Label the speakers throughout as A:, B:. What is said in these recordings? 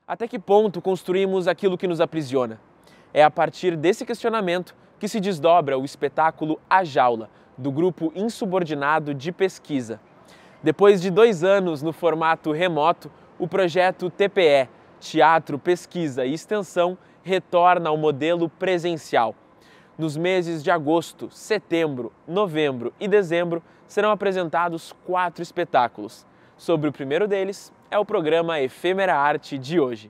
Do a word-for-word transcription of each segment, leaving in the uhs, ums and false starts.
A: Até que ponto construímos aquilo que nos aprisiona? É a partir desse questionamento que se desdobra o espetáculo A Jaula, do Grupo Insubordinado de Pesquisa. Depois de dois anos no formato remoto, o projeto T P E, Teatro, Pesquisa e Extensão, retorna ao modelo presencial. Nos meses de agosto, setembro, novembro e dezembro serão apresentados quatro espetáculos. Sobre o primeiro deles é o programa Efêmera Arte de hoje.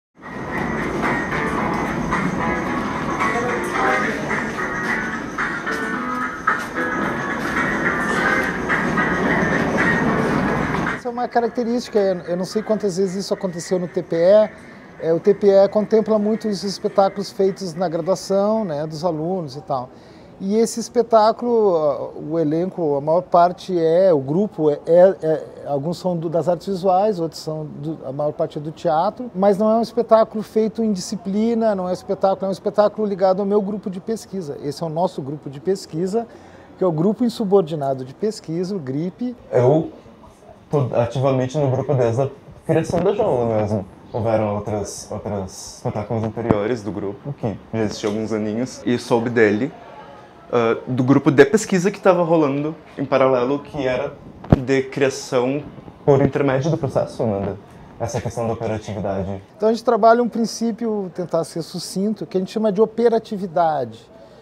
B: Essa é uma característica, eu não sei quantas vezes isso aconteceu no T P E. É, o T P E contempla muito os espetáculos feitos na graduação, né, dos alunos e tal. E esse espetáculo, o elenco, a maior parte é, o grupo, é, é, alguns são do, das artes visuais, outros são, do, a maior parte é do teatro, mas não é um espetáculo feito em disciplina, não é um espetáculo, é um espetáculo ligado ao meu grupo de pesquisa. Esse é o nosso grupo de pesquisa, que é o Grupo Insubordinado de Pesquisa, o GRIP.
C: Eu estou ativamente no grupo desde a criação da jaula mesmo. Houveram outras, outros espetáculos anteriores do grupo, que já existia há alguns aninhos, e soube dele, uh, do grupo de pesquisa que estava rolando em paralelo, que era de criação por intermédio do processo, né? Essa questão da operatividade.
B: Então a gente trabalha um princípio, tentar ser sucinto, que a gente chama de operatividade.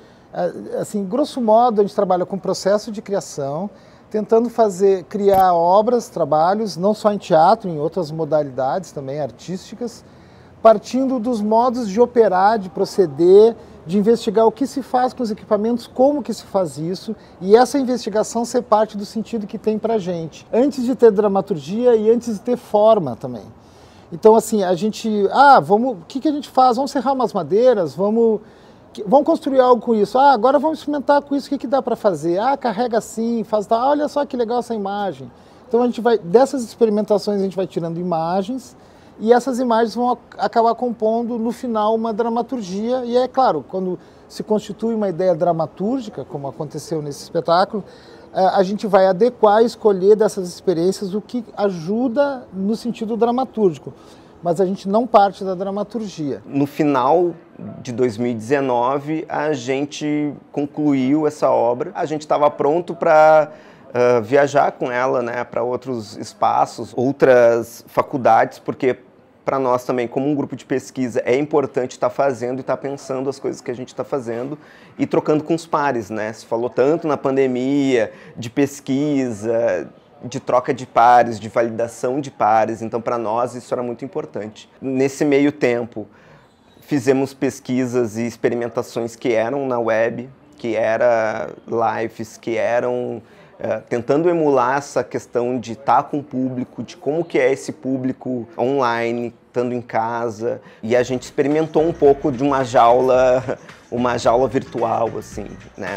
B: Assim, grosso modo, a gente trabalha com o processo de criação, tentando fazer, criar obras, trabalhos, não só em teatro, em outras modalidades também artísticas, partindo dos modos de operar, de proceder, de investigar o que se faz com os equipamentos, como que se faz isso, e essa investigação ser parte do sentido que tem pra gente, antes de ter dramaturgia e antes de ter forma também. Então, assim, a gente, ah, vamos, o que que a gente faz? Vamos serrar umas madeiras, vamos... Vamos construir algo com isso. Ah, agora vamos experimentar com isso, o que, que dá para fazer? Ah, carrega assim, faz tal. Ah, olha só que legal essa imagem. Então a gente vai, dessas experimentações a gente vai tirando imagens e essas imagens vão acabar compondo no final uma dramaturgia. E é claro, quando se constitui uma ideia dramatúrgica, como aconteceu nesse espetáculo, a gente vai adequar e escolher dessas experiências o que ajuda no sentido dramatúrgico. Mas a gente não parte da dramaturgia.
D: No final de dois mil e dezenove, a gente concluiu essa obra. A gente estava pronto para uh, viajar com ela, né, para outros espaços, outras faculdades, porque para nós também, como um grupo de pesquisa, é importante estar fazendo e estar pensando as coisas que a gente está fazendo e trocando com os pares, né? Se falou tanto na pandemia de pesquisa, de troca de pares, de validação de pares, então para nós isso era muito importante. Nesse meio tempo, fizemos pesquisas e experimentações que eram na web, que eram lives, que eram uh, tentando emular essa questão de estar com o público, de como que é esse público online, estando em casa, e a gente experimentou um pouco de uma jaula, uma jaula virtual, assim, né?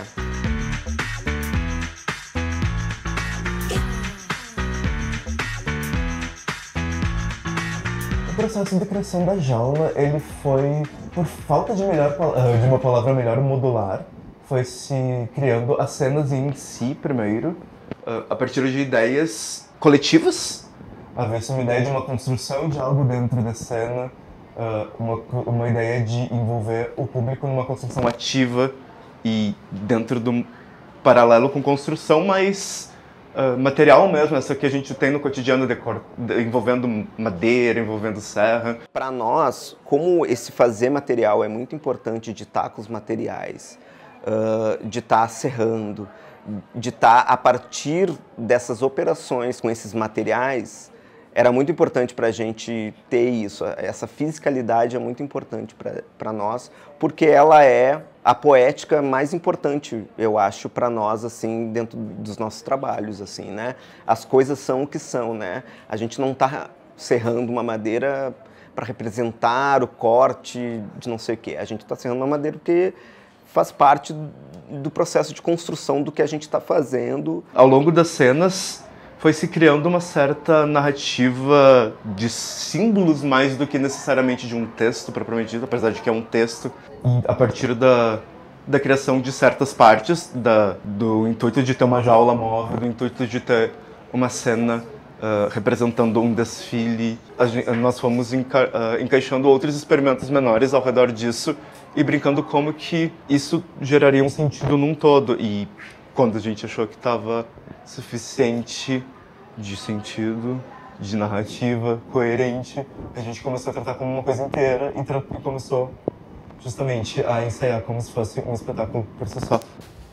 C: O processo de criação da jaula, ele foi, por falta de, melhor, de uma palavra melhor, modular, foi se criando as cenas em si primeiro, a partir de ideias coletivas. Havia-se uma ideia de uma construção de algo dentro da cena, uma, uma ideia de envolver o público numa construção ativa e dentro do paralelo com construção, mas Uh, material mesmo, essa que a gente tem no cotidiano, de cor, de, envolvendo madeira, envolvendo serra.
D: Para nós, como esse fazer material é muito importante, de estar com os materiais, uh, de estar serrando, de estar a partir dessas operações com esses materiais, era muito importante para a gente ter isso. Essa fisicalidade é muito importante para nós, porque ela é a poética mais importante, eu acho, para nós, assim, dentro dos nossos trabalhos, assim, né? As coisas são o que são, né? A gente não está serrando uma madeira para representar o corte de não sei o quê. A gente está serrando uma madeira porque faz parte do processo de construção do que a gente está fazendo.
C: Ao longo das cenas, foi se criando uma certa narrativa de símbolos mais do que necessariamente de um texto propriamente dito, apesar de que é um texto, a partir da, da criação de certas partes, da, do intuito de ter uma jaula móvel, do intuito de ter uma cena uh, representando um desfile. A gente, nós fomos enca uh, encaixando outros experimentos menores ao redor disso e brincando como que isso geraria um sentido num todo. E quando a gente achou que estava suficiente de sentido, de narrativa, coerente, a gente começou a tratar como uma coisa inteira e, e começou justamente a ensaiar como se fosse um espetáculo por si só.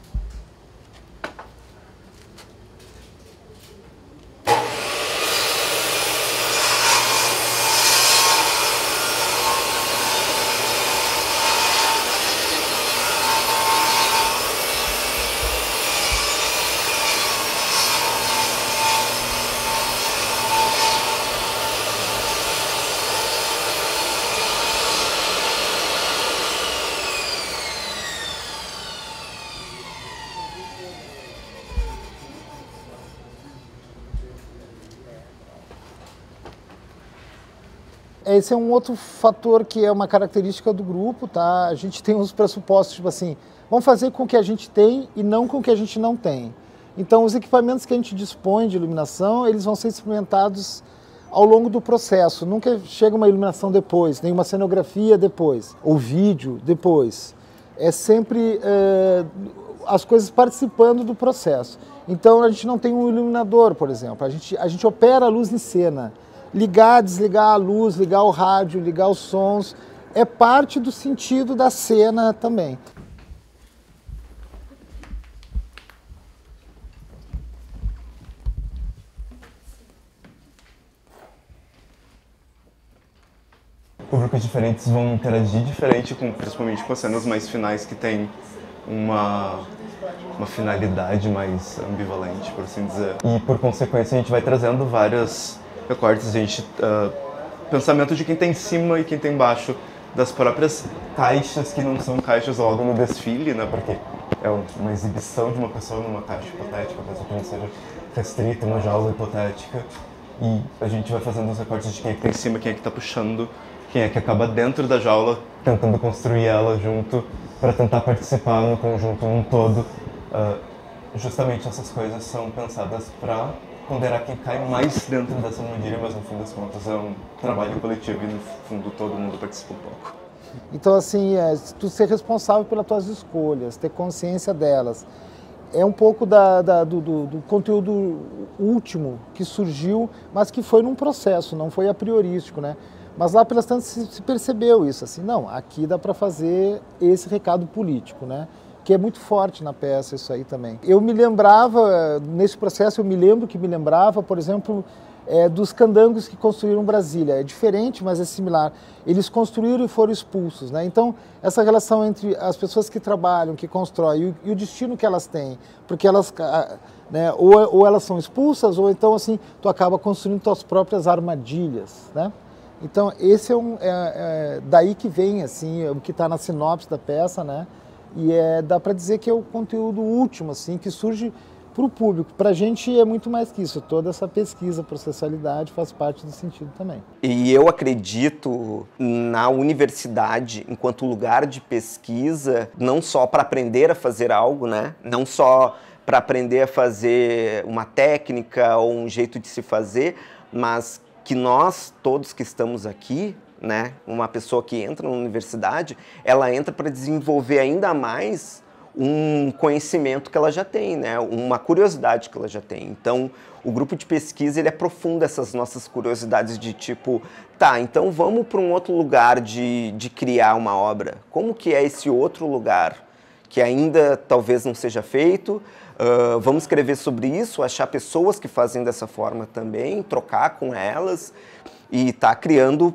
B: Esse é um outro fator que é uma característica do grupo, tá? A gente tem uns pressupostos, tipo assim, vamos fazer com o que a gente tem e não com o que a gente não tem. Então, os equipamentos que a gente dispõe de iluminação, eles vão ser experimentados ao longo do processo. Nunca chega uma iluminação depois, nem uma cenografia depois, ou vídeo depois. É sempre é, as coisas participando do processo. Então, a gente não tem um iluminador, por exemplo. A gente, a gente opera a luz em cena. Ligar, desligar a luz, ligar o rádio, ligar os sons, é parte do sentido da cena também.
C: Públicos diferentes vão interagir diferente, com, principalmente com as cenas mais finais que tem uma, uma finalidade mais ambivalente, por assim dizer. E por consequência a gente vai trazendo várias recortes, a gente, uh, pensamento de quem está em cima e quem está embaixo das próprias caixas que não são caixas logo no desfile, né? Porque é uma exibição de uma pessoa numa caixa hipotética, mesmo que não seja restrita, uma jaula hipotética. E a gente vai fazendo os recortes de quem é que está em cima, quem é que está puxando, quem é que acaba dentro da jaula, tentando construir ela junto para tentar participar no conjunto num todo. Uh, justamente essas coisas são pensadas para ponderar quem cai mais dentro dessa armadilha, mas no fim das contas é um trabalho coletivo e no fundo todo mundo participa um pouco.
B: Então, assim, é, tu ser responsável pelas tuas escolhas, ter consciência delas. É um pouco da, da, do, do, do conteúdo último que surgiu, mas que foi num processo, não foi a priorístico, né? Mas lá pelas tantas se, se percebeu isso, assim, não, aqui dá para fazer esse recado político, né? Que é muito forte na peça isso aí também. Eu me lembrava, nesse processo eu me lembro que me lembrava, por exemplo, é, dos candangos que construíram Brasília. É diferente, mas é similar. Eles construíram e foram expulsos, né? Então, essa relação entre as pessoas que trabalham, que constroem, e o, e o destino que elas têm, porque elas, né, ou, ou elas são expulsas, ou então, assim, tu acaba construindo tuas próprias armadilhas, né? Então, esse é, um, é, é daí que vem, assim, o que está na sinopse da peça, né? E é, dá para dizer que é o conteúdo último, assim, que surge para o público. Para a gente é muito mais que isso. Toda essa pesquisa, processualidade faz parte do sentido também.
D: E eu acredito na universidade enquanto lugar de pesquisa, não só para aprender a fazer algo, né? Não só para aprender a fazer uma técnica ou um jeito de se fazer, mas que nós, todos que estamos aqui, né, uma pessoa que entra na universidade, ela entra para desenvolver ainda mais um conhecimento que ela já tem, né, uma curiosidade que ela já tem. Então, o grupo de pesquisa, ele aprofunda essas nossas curiosidades de tipo, tá, então vamos para um outro lugar de, de criar uma obra. Como que é esse outro lugar que ainda talvez não seja feito? Uh, vamos escrever sobre isso, achar pessoas que fazem dessa forma também, trocar com elas e tá criando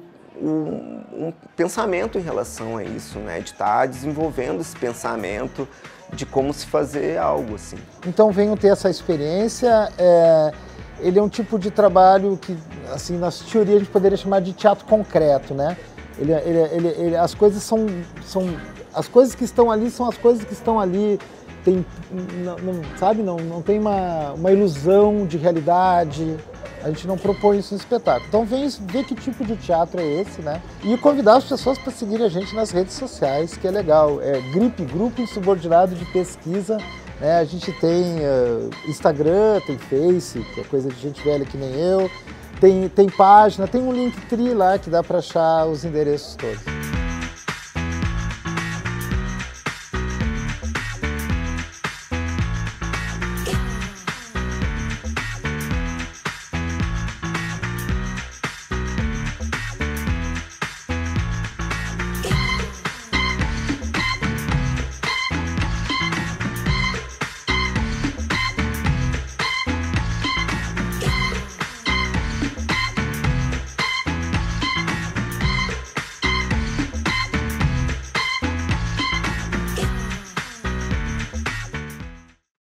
D: Um, um pensamento em relação a isso, né? De estar desenvolvendo esse pensamento de como se fazer algo assim.
B: Então venho ter essa experiência, é, ele é um tipo de trabalho que, assim, na teoria a gente poderia chamar de teatro concreto, né? Ele, ele, ele, ele, as coisas são, são, as coisas que estão ali são as coisas que estão ali, tem, não, não, sabe, não, não tem uma, uma ilusão de realidade. A gente não propõe isso no espetáculo. Então vem ver que tipo de teatro é esse, né? E convidar as pessoas para seguirem a gente nas redes sociais, que é legal. É G R I P, Grupo Insubordinado de Pesquisa, né? A gente tem uh, Instagram, tem Face, que é coisa de gente velha que nem eu, tem, tem página, tem um Linktree lá que dá para achar os endereços todos.